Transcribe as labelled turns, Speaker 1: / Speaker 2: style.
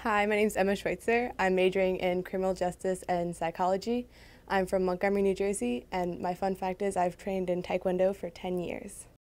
Speaker 1: Hi, my name is Emma Schweitzer. I'm majoring in criminal justice and psychology. I'm from Montgomery, New Jersey, and my fun fact is I've trained in Taekwondo for 10 years.